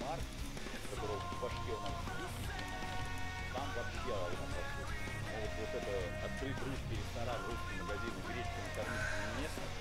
Марк, которого в башке у нас там вообще могут вот это открыть русский ресторан, русский магазин и гречку накормить местных,